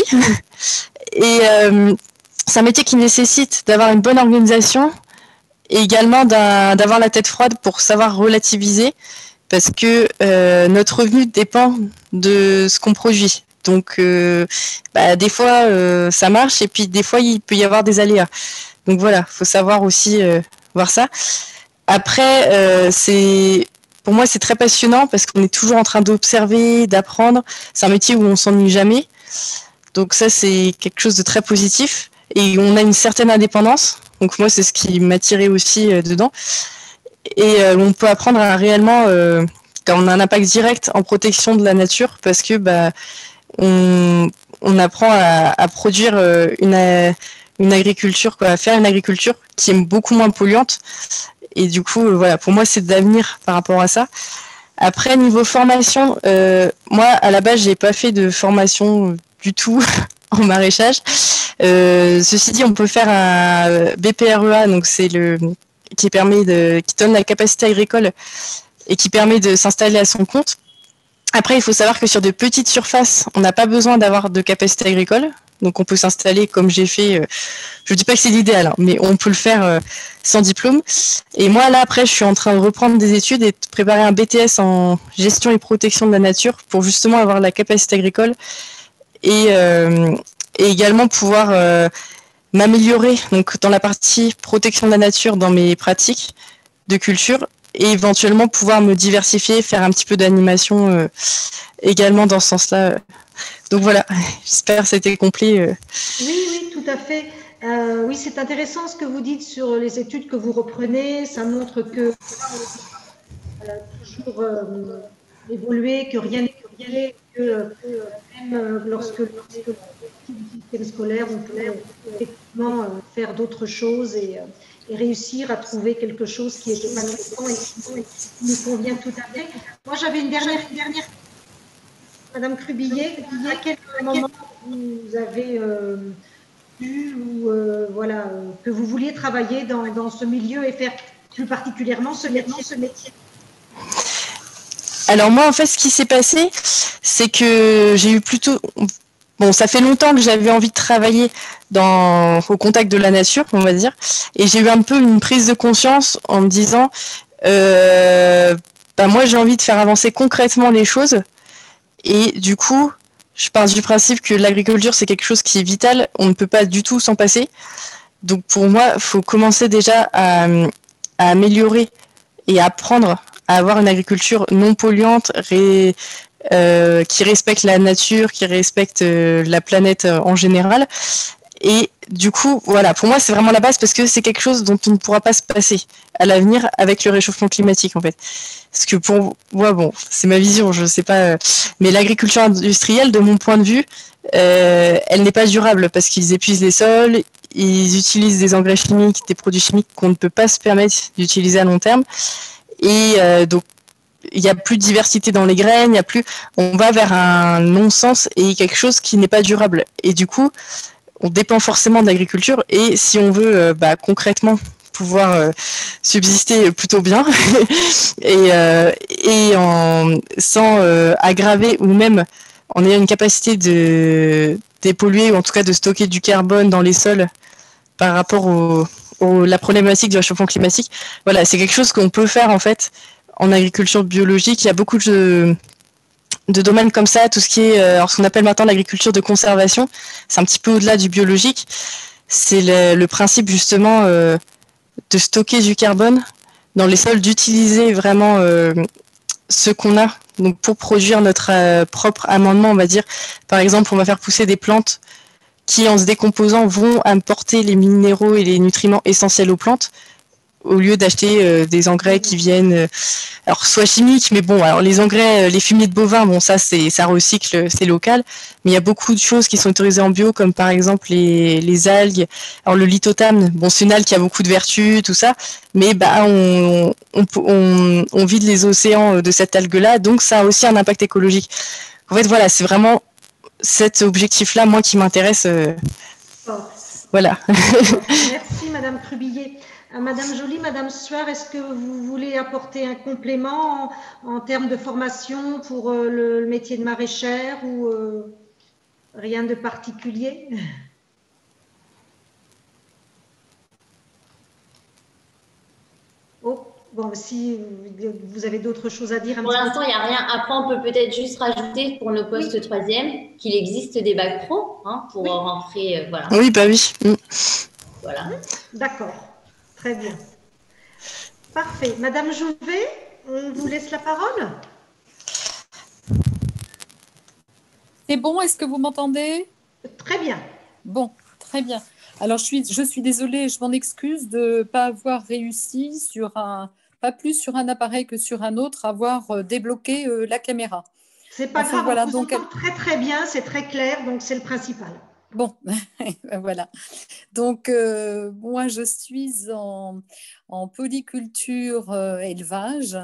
Et euh, c'est un métier qui nécessite d'avoir une bonne organisation et également d'avoir la tête froide pour savoir relativiser. Parce que euh, notre revenu dépend de ce qu'on produit. Donc, euh, bah, des fois, euh, ça marche et puis des fois, il peut y avoir des aléas. Donc voilà, il faut savoir aussi euh, voir ça. Après, euh, c'est pour moi, c'est très passionnant parce qu'on est toujours en train d'observer, d'apprendre. C'est un métier où on s'ennuie jamais. Donc ça, c'est quelque chose de très positif. Et on a une certaine indépendance. Donc moi, c'est ce qui m'attirait aussi euh, dedans. Et euh, on peut apprendre à réellement, euh, quand on a un impact direct en protection de la nature, parce que bah, on, on apprend à, à produire euh, une, une agriculture, quoi, à faire une agriculture qui est beaucoup moins polluante. Et du coup, euh, voilà, pour moi, c'est de l'avenir par rapport à ça. Après, niveau formation, euh, moi, à la base, j'ai pas fait de formation du tout en maraîchage. Euh, ceci dit, on peut faire un B P R E A, donc c'est le qui permet de, qui donne la capacité agricole et qui permet de s'installer à son compte. Après, il faut savoir que sur de petites surfaces, on n'a pas besoin d'avoir de capacité agricole. Donc, on peut s'installer comme j'ai fait. Euh, je ne dis pas que c'est l'idéal, hein, mais on peut le faire euh, sans diplôme. Et moi, là, après, je suis en train de reprendre des études et de préparer un B T S en gestion et protection de la nature pour justement avoir la capacité agricole et, euh, et également pouvoir euh, m'améliorer donc dans la partie protection de la nature dans mes pratiques de culture et éventuellement pouvoir me diversifier, faire un petit peu d'animation euh, également dans ce sens-là. Donc voilà, j'espère que c'était complet. Euh.
Oui, oui, tout à fait. Euh, oui, c'est intéressant ce que vous dites sur les études que vous reprenez. Ça montre que euh, toujours euh, évoluer, que rien n'est que, que, que même lorsque, lorsque le système scolaire, on peut effectivement euh, faire d'autres choses et, euh, et réussir à trouver quelque chose qui est épanouissant et qui nous convient tout à fait. Moi, j'avais une dernière, une dernière Madame Crubillier, à quel moment vous avez euh, vu ou euh, voilà, euh, que vous vouliez travailler dans, dans ce milieu et faire plus particulièrement ce métier, ce métier?
Alors moi, en fait, ce qui s'est passé, c'est que j'ai eu plutôt... Bon, ça fait longtemps que j'avais envie de travailler dans, au contact de la nature, on va dire, et j'ai eu un peu une prise de conscience en me disant, euh, bah moi, j'ai envie de faire avancer concrètement les choses. Et du coup, je pars du principe que l'agriculture, c'est quelque chose qui est vital. On ne peut pas du tout s'en passer. Donc pour moi, il faut commencer déjà à, à améliorer et à apprendre à avoir une agriculture non polluante, ré, euh, qui respecte la nature, qui respecte euh, la planète euh, en général. Et du coup, voilà, pour moi, c'est vraiment la base parce que c'est quelque chose dont on ne pourra pas se passer à l'avenir avec le réchauffement climatique, en fait. Parce que pour moi, bon, c'est ma vision, je sais pas, euh, mais l'agriculture industrielle, de mon point de vue, euh, elle n'est pas durable parce qu'ils épuisent les sols, ils utilisent des engrais chimiques, des produits chimiques qu'on ne peut pas se permettre d'utiliser à long terme. Et euh, donc, il n'y a plus de diversité dans les graines, il y a plus, on va vers un non-sens et quelque chose qui n'est pas durable. Et du coup, on dépend forcément de l'agriculture et si on veut euh, bah, concrètement pouvoir euh, subsister plutôt bien et, euh, et en, sans euh, aggraver ou même en ayant une capacité de dépolluer ou en tout cas de stocker du carbone dans les sols par rapport au, au la problématique du réchauffement climatique, voilà, c'est quelque chose qu'on peut faire en fait en agriculture biologique. Il y a beaucoup de de domaines comme ça, tout ce qui est euh, alors ce qu'on appelle maintenant l'agriculture de conservation, c'est un petit peu au-delà du biologique. C'est le, le principe justement euh, de stocker du carbone dans les sols, d'utiliser vraiment euh, ce qu'on a donc pour produire notre euh, propre amendement, on va dire. Par exemple, on va faire pousser des plantes qui, en se décomposant, vont apporter les minéraux et les nutriments essentiels aux plantes, au lieu d'acheter euh, des engrais qui viennent, euh, alors soit chimiques, mais bon, alors les engrais, euh, les fumiers de bovins, bon ça c'est ça recycle, c'est local, mais il y a beaucoup de choses qui sont autorisées en bio, comme par exemple les, les algues. Alors le lithothamne, bon c'est une algue qui a beaucoup de vertus, tout ça, mais bah on on, on, on vide les océans de cette algue-là, donc ça a aussi un impact écologique. En fait voilà, c'est vraiment cet objectif-là, moi, qui m'intéresse. Euh,
oh.
Voilà.
Merci Madame Crubillet. Madame Joly, Madame Suard, est-ce que vous voulez apporter un complément en, en termes de formation pour euh, le, le métier de maraîchère ou euh, rien de particulier? Oh, bon, si vous avez d'autres choses à dire. Un
pour l'instant, il n'y a rien. Après, on peut peut-être juste rajouter pour nos postes oui. troisième qu'il existe des bacs pro hein, pour oui. rentrer. Euh, voilà.
Oui, bah oui. Mm.
Voilà.
D'accord. Très bien. Parfait. Madame Jouvet, on vous laisse la parole.
C'est bon, est-ce que vous m'entendez?
Très bien.
Bon, très bien. Alors, je suis, je suis désolée, je m'en excuse de ne pas avoir réussi sur un, pas plus sur un appareil que sur un autre, avoir débloqué euh, la caméra.
C'est pas enfin, grave, voilà, on vous donc entend elle... très très bien, c'est très clair, donc c'est le principal.
Bon, voilà. Donc, euh, moi, je suis en, en polyculture euh, élevage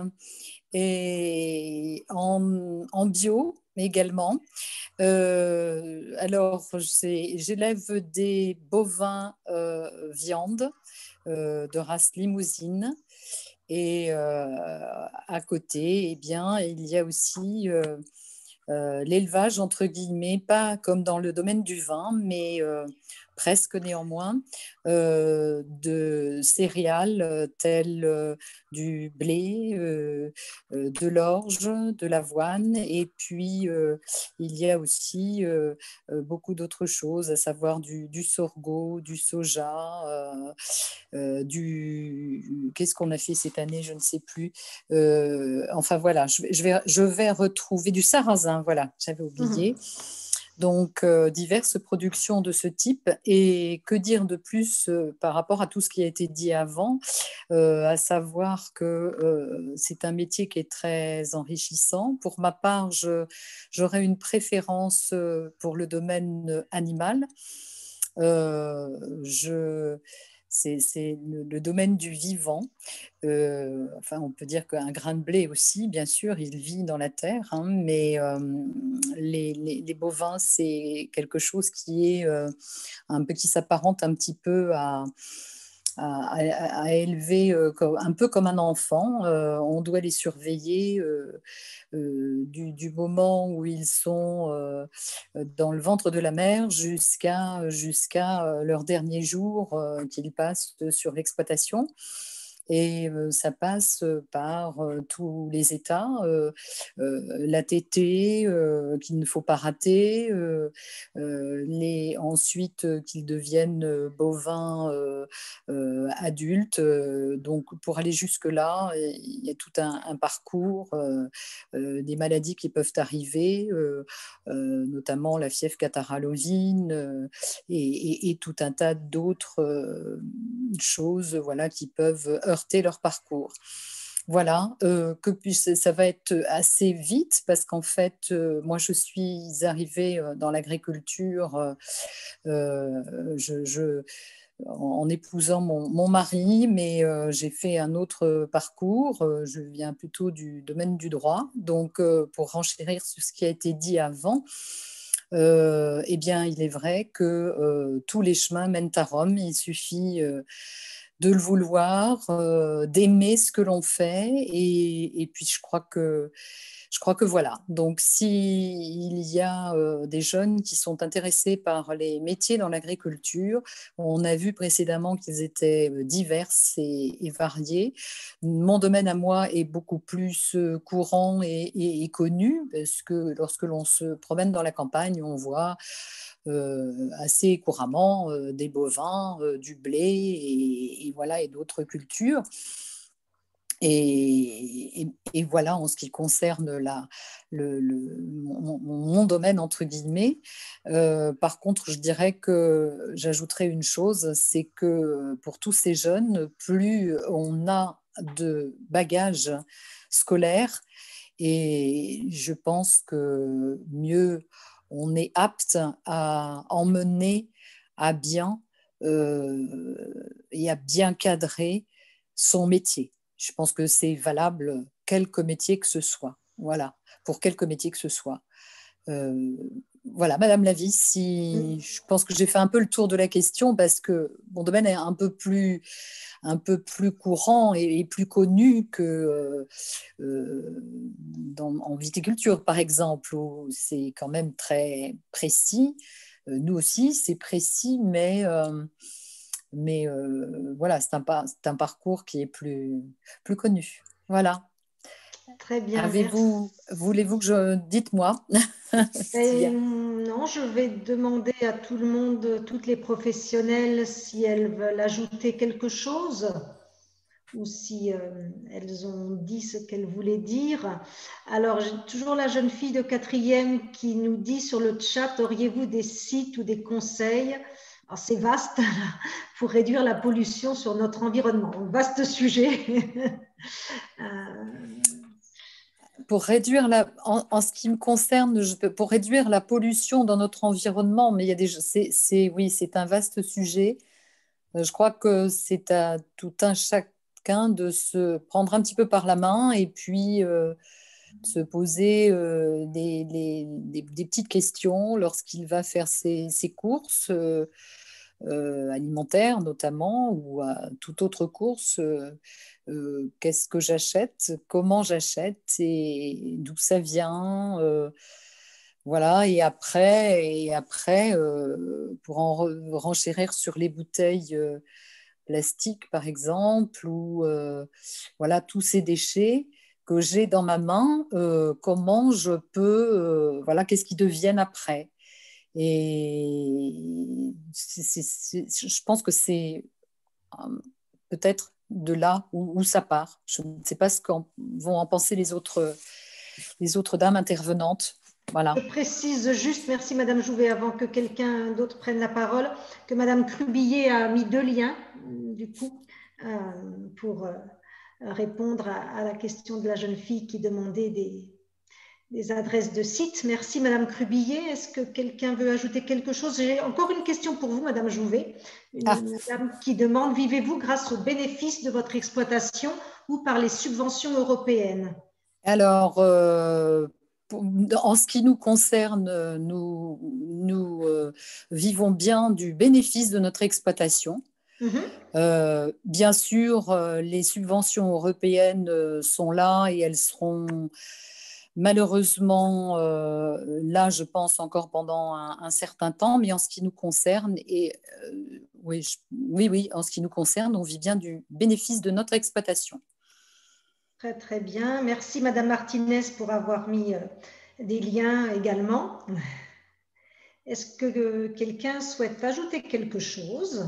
et en, en bio également. Euh, alors, j'élève des bovins euh, viande euh, de race limousine. Et euh, à côté, eh bien, il y a aussi... Euh, Euh, l'élevage, entre guillemets, pas comme dans le domaine du vin, mais euh, presque néanmoins, euh, de céréales euh, telles euh, du blé, euh, euh, de l'orge, de l'avoine, et puis euh, il y a aussi euh, euh, beaucoup d'autres choses, à savoir du, du sorgho, du soja, euh, euh, du... Qu'est-ce qu'on a fait cette année? Je ne sais plus. Euh, enfin voilà, je, je, vais, je vais retrouver du sarrasin, voilà, j'avais oublié. Mmh. Donc, euh, diverses productions de ce type. Et que dire de plus euh, par rapport à tout ce qui a été dit avant, euh, à savoir que euh, c'est un métier qui est très enrichissant. Pour ma part, je, j'aurais une préférence pour le domaine animal. Euh, je... C'est, c'est le, le domaine du vivant. Euh, enfin, on peut dire qu'un grain de blé aussi, bien sûr, il vit dans la terre, hein, mais euh, les, les, les bovins, c'est quelque chose qui est euh, un peu qui s'apparente un petit peu à, à, à, à élever euh, un peu comme un enfant. Euh, on doit les surveiller euh, euh, du, du moment où ils sont euh, dans le ventre de la mère jusqu'à jusqu'à leur dernier jour euh, qu'ils passent sur l'exploitation. Et euh, ça passe par euh, tous les états, euh, euh, l'A T T euh, qu'il ne faut pas rater, euh, euh, les, ensuite euh, qu'ils deviennent euh, bovins euh, euh, adultes. Euh, donc pour aller jusque-là, il y a tout un, un parcours, euh, euh, des maladies qui peuvent arriver, euh, euh, notamment la fièvre catarrhalovine euh, et, et, et tout un tas d'autres euh, choses voilà, qui peuvent heurter leur parcours. Voilà, euh, que puisse, ça va être assez vite parce qu'en fait, euh, moi, je suis arrivée euh, dans l'agriculture euh, euh, je, je, en, en épousant mon, mon mari, mais euh, j'ai fait un autre parcours. Euh, je viens plutôt du domaine du droit. Donc, euh, pour renchérir sur ce qui a été dit avant, euh, eh bien, il est vrai que euh, tous les chemins mènent à Rome. Il suffit euh, de le vouloir, euh, d'aimer ce que l'on fait. Et, et puis, je crois que, je crois que voilà. Donc, s'il y a euh, des jeunes qui sont intéressés par les métiers dans l'agriculture, on a vu précédemment qu'ils étaient divers et, et variés. Mon domaine à moi est beaucoup plus euh, courant et, et, et connu, parce que lorsque l'on se promène dans la campagne, on voit euh, assez couramment euh, des bovins, euh, du blé et, et voilà, et d'autres cultures. Et, et, et voilà en ce qui concerne la, le, le, mon, mon domaine, entre guillemets. Euh, par contre, je dirais que j'ajouterais une chose, c'est que pour tous ces jeunes, plus on a de bagages scolaires, et je pense que mieux on est apte à emmener à bien euh, et à bien cadrer son métier. Je pense que c'est valable quelque métier que ce soit. Voilà, pour quelque métier que ce soit. Euh, voilà, Madame Lavie, si je pense que j'ai fait un peu le tour de la question parce que mon domaine est un peu plus, un peu plus courant et, et plus connu que euh, euh, dans, en viticulture, par exemple, où c'est quand même très précis. Euh, nous aussi, c'est précis, mais euh, mais euh, voilà, c'est un, c'est un parcours qui est plus, plus connu. Voilà.
Très bien,
Avez-vous,
merci.
voulez-vous que je... Dites-moi.
Et non, je vais demander à tout le monde, toutes les professionnelles, si elles veulent ajouter quelque chose ou si euh, elles ont dit ce qu'elles voulaient dire. Alors, j'ai toujours la jeune fille de quatrième qui nous dit sur le chat, auriez-vous des sites ou des conseils? Alors, c'est vaste pour réduire la pollution sur notre environnement. Vaste sujet. euh,
Pour réduire la, en, en, ce qui me concerne, je peux, pour réduire la pollution dans notre environnement, mais il y a des, c'est, c'est, oui, c'est un vaste sujet. Je crois que c'est à tout un chacun de se prendre un petit peu par la main et puis euh, se poser euh, des, des, des, des petites questions lorsqu'il va faire ses, ses courses euh, euh, alimentaires notamment ou à toute autre course. Euh, euh, qu'est-ce que j'achète, comment j'achète et d'où ça vient. Euh, voilà, et après, et après euh, pour en re- renchérir sur les bouteilles euh, plastiques, par exemple, ou euh, voilà, tous ces déchets que j'ai dans ma main, euh, comment je peux, euh, voilà, qu'est-ce qu'ils deviennent après. Et c'est- c'est- c'est- je pense que c'est euh, peut-être de là où, où ça part. Je ne sais pas ce qu'en vont en penser les autres, les autres dames intervenantes. Voilà.
Je précise juste, merci Madame Jouvet, avant que quelqu'un d'autre prenne la parole, que Madame Crubillet a mis deux liens, du coup, euh, pour euh, répondre à, à la question de la jeune fille qui demandait des, des adresses de sites. Merci Madame Crubillet. Est-ce que quelqu'un veut ajouter quelque chose? J'ai encore une question pour vous, Madame Jouvet. Une
Ah.
madame qui demande, vivez-vous grâce aux bénéfices de votre exploitation ou par les subventions européennes?
Alors, euh, pour- en ce qui nous concerne, nous, nous euh, vivons bien du bénéfice de notre exploitation.
Mhm.
Euh, bien sûr, euh, les subventions européennes euh, sont là et elles seront malheureusement euh, là, je pense, encore pendant un, un certain temps. Mais en ce qui nous concerne, et euh, oui, je, oui, oui, en ce qui nous concerne, on vit bien du bénéfice de notre exploitation.
Très, très bien. Merci, Madame Martinez, pour avoir mis euh, des liens également. Est-ce que euh, quelqu'un souhaite ajouter quelque chose?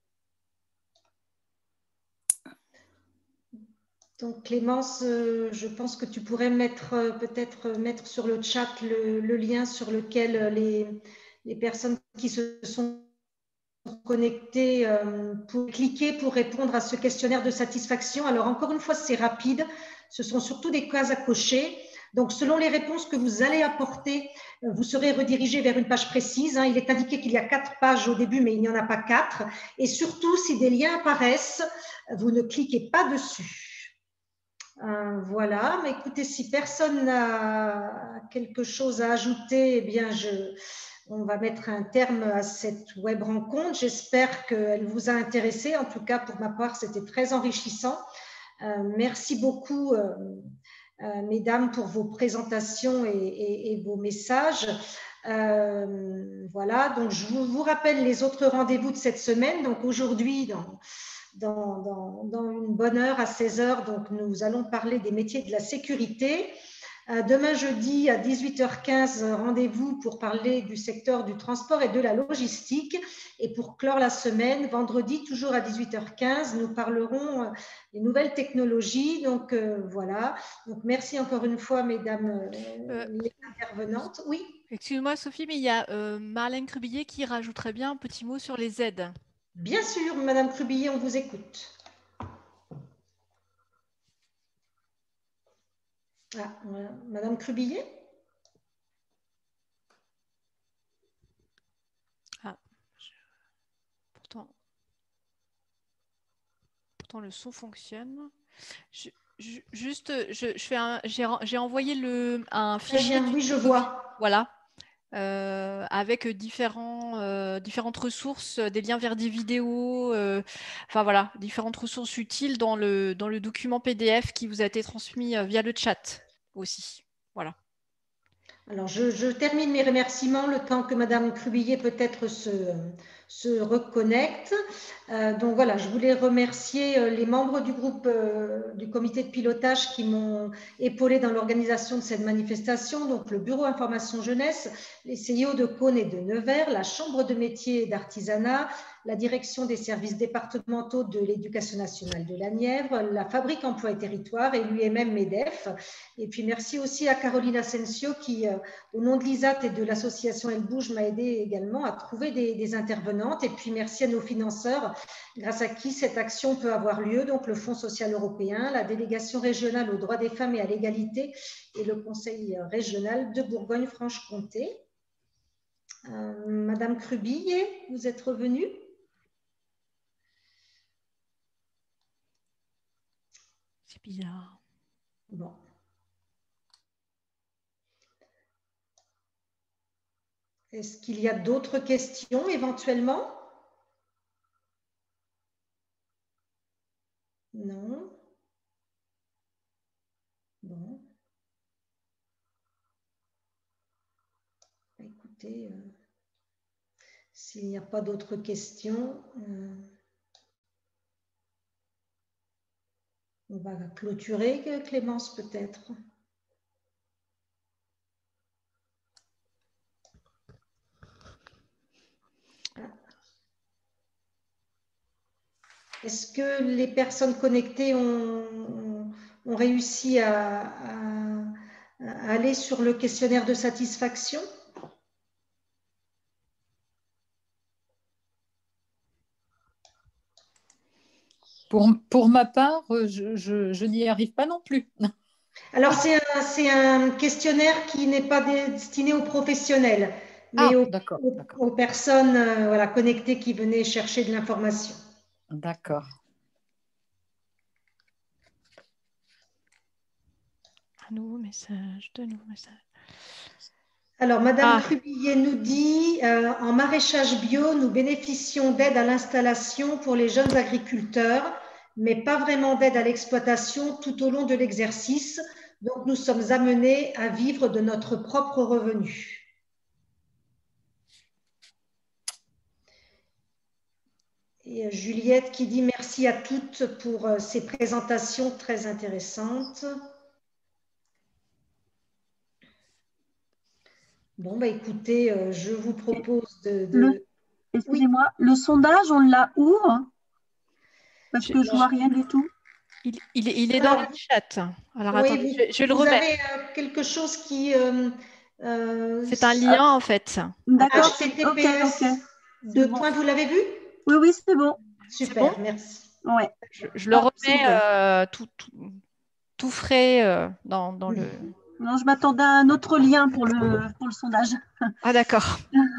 Donc, Clémence, euh, je pense que tu pourrais mettre euh, peut-être mettre sur le chat le, le lien sur lequel les, les personnes qui se sont connectées euh, pour cliquer pour répondre à ce questionnaire de satisfaction. Alors, encore une fois, c'est rapide. Ce sont surtout des cases à cocher. Donc, selon les réponses que vous allez apporter, vous serez redirigé vers une page précise. Il est indiqué qu'il y a quatre pages au début, mais il n'y en a pas quatre. Et surtout, si des liens apparaissent, vous ne cliquez pas dessus. Euh, voilà. Mais écoutez, si personne n'a quelque chose à ajouter, eh bien, je, on va mettre un terme à cette web rencontre. J'espère qu'elle vous a intéressé. En tout cas, pour ma part, c'était très enrichissant. Euh, merci beaucoup. Euh, Euh, mesdames, pour vos présentations et, et, et vos messages. Euh, voilà, donc je vous, vous rappelle les autres rendez-vous de cette semaine. Donc aujourd'hui, dans, dans, dans, dans une bonne heure, à seize heures, donc nous allons parler des métiers de la sécurité. Euh, demain jeudi à dix-huit heures quinze, rendez-vous pour parler du secteur du transport et de la logistique. Et pour clore la semaine, vendredi, toujours à dix-huit heures quinze, nous parlerons euh, des nouvelles technologies. Donc euh, voilà. Donc merci encore une fois, mesdames euh, euh, les intervenantes. Oui.
Excuse-moi, Sophie, mais il y a euh, Marlène Crubillet qui rajouterait bien un petit mot sur les aides.
Bien sûr, Madame Crubillet, on vous écoute. Ah, voilà. Madame Crubillet.
Ah, je... pourtant... pourtant le son fonctionne. Je, je, juste, je, je fais un, j'ai envoyé le, un fichier.
Bien, oui, je vois.
Voilà. Euh, avec différents, euh, différentes ressources, des liens vers des vidéos, euh, enfin voilà, différentes ressources utiles dans le, dans le document P D F qui vous a été transmis via le chat aussi. Voilà.
Alors, je, je termine mes remerciements le temps que Madame Crubillet peut-être se, se reconnecte. Euh, donc voilà, je voulais remercier les membres du groupe euh, du comité de pilotage qui m'ont épaulé dans l'organisation de cette manifestation, donc le Bureau Information Jeunesse, les C I O de Cône et de Nevers, la Chambre de métiers et d'artisanat, la direction des services départementaux de l'éducation nationale de la Nièvre, la Fabrique Emploi et Territoire et l'U M M MEDEF. Et puis merci aussi à Caroline Asensio qui, euh, au nom de l'I S A T et de l'association Elle Bouge, m'a aidé également à trouver des, des intervenantes. Et puis merci à nos financeurs, grâce à qui cette action peut avoir lieu, donc le Fonds social européen, la délégation régionale aux droits des femmes et à l'égalité et le Conseil régional de Bourgogne-Franche-Comté. Euh, Madame Crubillet, vous êtes revenue?
C'est bizarre.
Bon. Est-ce qu'il y a d'autres questions éventuellement? Non. Bon. Écoutez, euh, s'il n'y a pas d'autres questions, euh, on va clôturer, Clémence, peut-être. Est-ce que les personnes connectées ont, ont réussi à, à, à aller sur le questionnaire de satisfaction?
Pour, pour ma part, je, je, je n'y arrive pas non plus.
Alors, c'est un, un questionnaire qui n'est pas destiné aux professionnels, mais
ah,
aux,
d'accord,
aux,
d'accord.
aux personnes euh, voilà, connectées qui venaient chercher de l'information.
D'accord.
Un nouveau message, de nouveaux messages.
Alors, Madame
Ah.
Crubillet nous dit, euh, en maraîchage bio, nous bénéficions d'aide à l'installation pour les jeunes agriculteurs, mais pas vraiment d'aide à l'exploitation tout au long de l'exercice. Donc, nous sommes amenés à vivre de notre propre revenu. Et Juliette qui dit merci à toutes pour ces présentations très intéressantes. Bon, bah écoutez, je vous propose de... de...
Le... Excusez-moi, oui. Le sondage, on l'a où? Parce je, que je ne vois rien du tout.
Il, il, il est dans le chat. Alors,
oui,
attendez,
vous,
je, je le
vous
remets.
Vous avez euh, quelque chose qui... Euh, euh,
c'est un lien, ah, en fait.
D'accord.
H T T P S. Okay, okay. Deux bon. points, vous l'avez vu?
Oui, oui, c'est bon.
Super,
bon
merci.
Ouais.
Je, je le ah, remets euh, tout, tout, tout frais euh, dans, dans le...
Non, je m'attendais à un autre lien pour le, pour le sondage.
Ah, d'accord.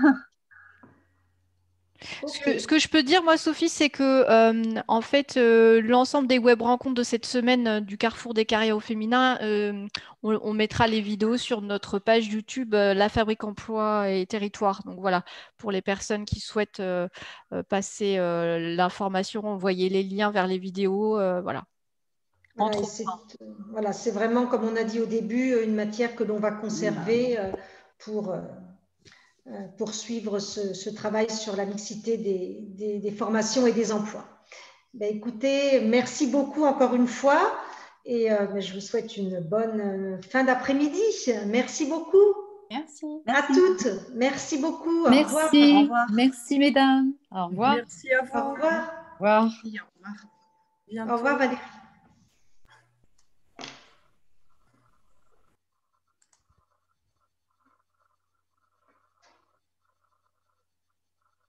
Okay. Ce, que, ce que je peux dire, moi, Sophie, c'est que, euh, en fait, euh, l'ensemble des web rencontres de cette semaine euh, du Carrefour des carrières au féminin, euh, on, on mettra les vidéos sur notre page YouTube, euh, La Fabrique Emploi et Territoire. Donc voilà, pour les personnes qui souhaitent euh, euh, passer euh, l'information, envoyer les liens vers les vidéos, euh, voilà.
Voilà, c'est voilà, vraiment, comme on a dit au début, une matière que l'on va conserver euh, pour... Euh, poursuivre ce, ce travail sur la mixité des, des, des formations et des emplois. Ben, écoutez, merci beaucoup encore une fois et euh, ben, je vous souhaite une bonne fin d'après-midi. Merci beaucoup.
Merci.
À
merci.
toutes. Merci beaucoup.
Merci.
Au revoir.
Au revoir. Merci mesdames. Au revoir.
Merci à vous.
Au revoir.
Au revoir.
Au revoir.
Au revoir Valérie.